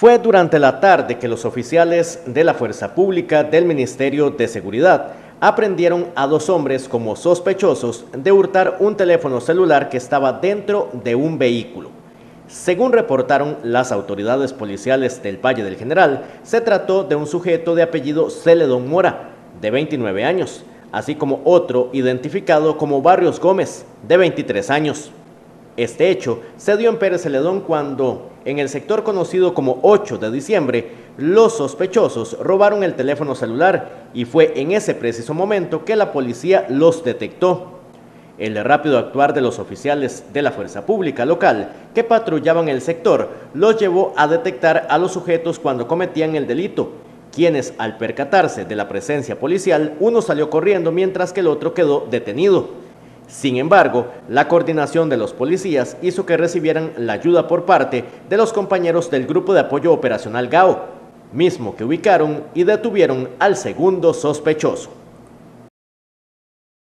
Fue durante la tarde que los oficiales de la Fuerza Pública del Ministerio de Seguridad aprendieron a dos hombres como sospechosos de hurtar un teléfono celular que estaba dentro de un vehículo. Según reportaron las autoridades policiales del Valle del General, se trató de un sujeto de apellido Celedón Mora, de 29 años, así como otro identificado como Barrios Gómez, de 23 años. Este hecho se dio en Pérez Celedón cuando, en el sector conocido como 8 de diciembre, los sospechosos robaron el teléfono celular y fue en ese preciso momento que la policía los detectó. El rápido actuar de los oficiales de la Fuerza Pública local que patrullaban el sector los llevó a detectar a los sujetos cuando cometían el delito, quienes al percatarse de la presencia policial, uno salió corriendo mientras que el otro quedó detenido. Sin embargo, la coordinación de los policías hizo que recibieran la ayuda por parte de los compañeros del Grupo de Apoyo Operacional GAO, mismo que ubicaron y detuvieron al segundo sospechoso.